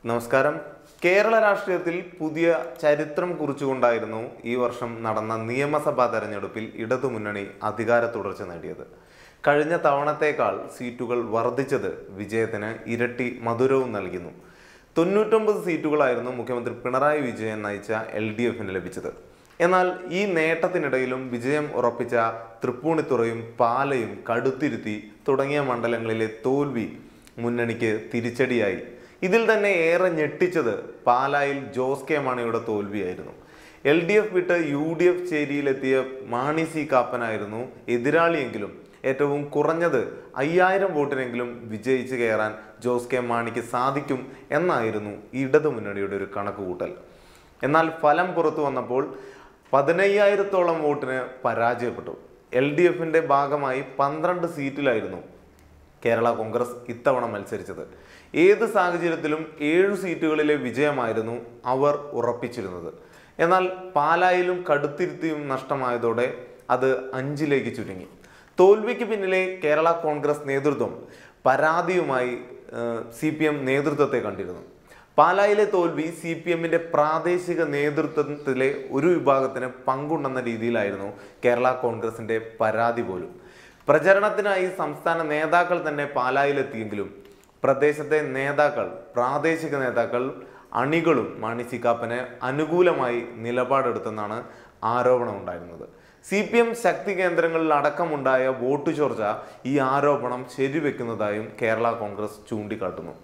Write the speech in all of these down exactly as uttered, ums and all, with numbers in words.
നമസ്കാരം. കേരള രാഷ്ട്രീയത്തിൽ പുതിയ ചരിത്രം കുറിച്ചുകൊണ്ടായിരുന്നു ഈ വർഷം നടന്ന നിയമസഭാ തെരഞ്ഞെടുപ്പിൽ ഇടതുമുന്നണി അധികാര തുടർച്ച നേടിയത്. കഴിഞ്ഞ തവണത്തേക്കാൾ സീറ്റുകൾ വർദ്ധിച്ചത് വിജയത്തിന് ഇരട്ടി മധുരവും നൽകുന്നു. തൊണ്ണൂറ്റൊമ്പത് സീറ്റുകളായിരുന്നു മുഖ്യമന്ത്രി പിണറായി വിജയൻ നയിച്ച എൽ ഡി എഫിന് ലഭിച്ചത്. എന്നാൽ ഈ നേട്ടത്തിനിടയിലും വിജയം ഉറപ്പിച്ച തൃപ്പൂണിത്തുറയും പാലയും കടുത്തിരുത്തി തുടങ്ങിയ മണ്ഡലങ്ങളിലെ തോൽവി മുന്നണിക്ക് തിരിച്ചടിയായി. ഇതിൽ തന്നെ ഏറെ ഞെട്ടിച്ചത് പാലായിൽ ജോസ് കെ മാണിയുടെ തോൽവിയായിരുന്നു. എൽ ഡി എഫ് വിട്ട് യു ഡി എഫ് ചേരിയിലെത്തിയ മാണി സി കാപ്പനായിരുന്നു എതിരാളിയെങ്കിലും ഏറ്റവും കുറഞ്ഞത് അയ്യായിരം വോട്ടിനെങ്കിലും വിജയിച്ച് കയറാൻ ജോസ് കെ മാണിക്ക് സാധിക്കും എന്നായിരുന്നു ഇടതുമുന്നണിയുടെ ഒരു കണക്കുകൂട്ടൽ. എന്നാൽ ഫലം പുറത്തു വന്നപ്പോൾ പതിനയ്യായിരത്തോളം വോട്ടിന് പരാജയപ്പെട്ടു. എൽ ഡി എഫിൻ്റെ ഭാഗമായി പന്ത്രണ്ട് സീറ്റിലായിരുന്നു കേരള കോൺഗ്രസ് ഇത്തവണ മത്സരിച്ചത്. ഏത് സാഹചര്യത്തിലും ഏഴു സീറ്റുകളിലെ വിജയമായിരുന്നു അവർ ഉറപ്പിച്ചിരുന്നത്. എന്നാൽ പാലായിലും കടുത്തിരുത്തിയും നഷ്ടമായതോടെ അത് അഞ്ചിലേക്ക് ചുരുങ്ങി. തോൽവിക്ക് പിന്നിലെ കേരള കോൺഗ്രസ് നേതൃത്വം പരാതിയുമായി സി പി എം നേതൃത്വത്തെ കണ്ടിരുന്നു. പാലായിലെ തോൽവി സി പി എമ്മിൻ്റെ പ്രാദേശിക നേതൃത്വത്തിലെ ഒരു വിഭാഗത്തിന് പങ്കുണ്ടെന്ന രീതിയിലായിരുന്നു കേരള കോൺഗ്രസിൻ്റെ പരാതി പോലും. പ്രചരണത്തിനായി സംസ്ഥാന നേതാക്കൾ തന്നെ പാലായിലെത്തിയെങ്കിലും പ്രദേശത്തെ നേതാക്കൾ, പ്രാദേശിക നേതാക്കൾ, അണികളും മാണി സി കാപ്പന് അനുകൂലമായി നിലപാടെടുത്തെന്നാണ് ആരോപണം ഉണ്ടായിരുന്നത്. സി പി എം ശക്തി കേന്ദ്രങ്ങളിൽ അടക്കമുണ്ടായ വോട്ട് ചോർച്ച ഈ ആരോപണം ശരിവെക്കുന്നതായും കേരള കോൺഗ്രസ് ചൂണ്ടിക്കാട്ടുന്നു.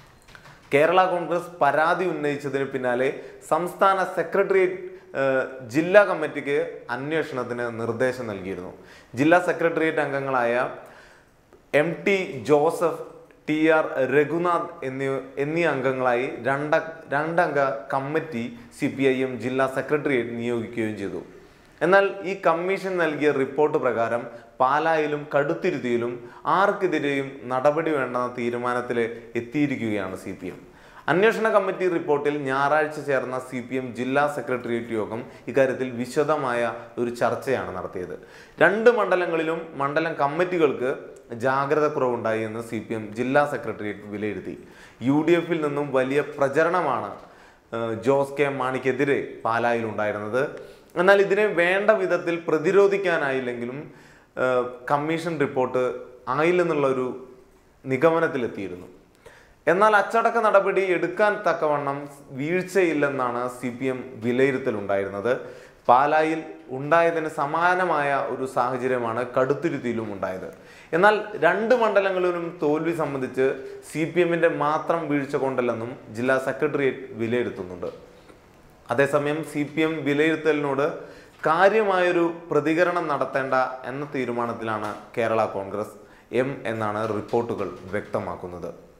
കേരള കോൺഗ്രസ് പരാതി ഉന്നയിച്ചതിന് പിന്നാലെ സംസ്ഥാന സെക്രട്ടേറിയറ്റ് ജില്ലാ കമ്മിറ്റിക്ക് അന്വേഷണത്തിന് നിർദ്ദേശം നൽകിയിരുന്നു. ജില്ലാ സെക്രട്ടേറിയറ്റ് അംഗങ്ങളായ M T Joseph, T R Raghunath എന്നീ എന്നീ അംഗങ്ങളായി രണ്ട രണ്ടംഗ committee C P I M ജില്ലാ സെക്രട്ടേറിയറ്റ് നിയോഗിക്കുകയും ചെയ്തു. എന്നാൽ ഈ കമ്മീഷൻ നൽകിയ റിപ്പോർട്ട് പ്രകാരം പാലായിലും കടുത്തിരുത്തിയിലും ആർക്കെതിരെയും നടപടി വേണ്ടെന്ന തീരുമാനത്തിൽ എത്തിയിരിക്കുകയാണ് സി പി എം. അന്വേഷണ കമ്മിറ്റി റിപ്പോർട്ടിൽ ഞായറാഴ്ച ചേർന്ന സി പി എം ജില്ലാ സെക്രട്ടേറിയറ്റ് യോഗം ഇക്കാര്യത്തിൽ വിശദമായ ഒരു ചർച്ചയാണ് നടത്തിയത്. രണ്ട് മണ്ഡലങ്ങളിലും മണ്ഡലം കമ്മിറ്റികൾക്ക് ജാഗ്രത കുറവുണ്ടായി എന്ന് സി പി എം ജില്ലാ സെക്രട്ടേറിയറ്റ് വിലയിരുത്തി. യു ഡി എഫിൽ നിന്നും വലിയ പ്രചരണമാണ് ജോസ് കെ മാണിക്കെതിരെ പാലായിൽ ഉണ്ടായിരുന്നത്. എന്നാൽ ഇതിനെ വേണ്ട വിധത്തിൽ പ്രതിരോധിക്കാനായില്ലെങ്കിലും കമ്മീഷൻ റിപ്പോർട്ട് ആയില്ലെന്നുള്ള ഒരു നിഗമനത്തിലെത്തിയിരുന്നു. എന്നാൽ അച്ചടക്ക നടപടി എടുക്കാൻ തക്കവണ്ണം വീഴ്ചയില്ലെന്നാണ് സി പി എം വിലയിരുത്തലുണ്ടായിരുന്നത്. പാലായിൽ ഉണ്ടായതിന് സമാനമായ ഒരു സാഹചര്യമാണ് കടുത്തിരുത്തിയിലും ഉണ്ടായത്. എന്നാൽ രണ്ട് മണ്ഡലങ്ങളിലും തോൽവി സംബന്ധിച്ച് സി പി എമ്മിൻ്റെ മാത്രം വീഴ്ച കൊണ്ടല്ലെന്നും ജില്ലാ സെക്രട്ടേറിയറ്റ് വിലയിരുത്തുന്നുണ്ട്. അതേസമയം സി പി എം വിലയിരുത്തലിനോട് കാര്യമായൊരു പ്രതികരണം നടത്തേണ്ട എന്ന തീരുമാനത്തിലാണ് കേരള കോൺഗ്രസ് എം എന്നാണ് റിപ്പോർട്ടുകൾ വ്യക്തമാക്കുന്നത്.